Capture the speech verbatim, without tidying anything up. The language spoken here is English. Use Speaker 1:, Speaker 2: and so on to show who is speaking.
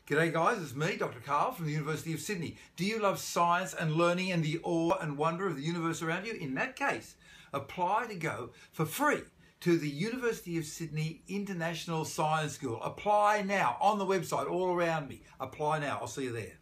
Speaker 1: G'day guys, it's me, Doctor Karl from the University of Sydney. Do you love science and learning and the awe and wonder of the universe around you? In that case, apply to go for free to the University of Sydney International Science School. Apply now on the website all around me. Apply now. I'll see you there.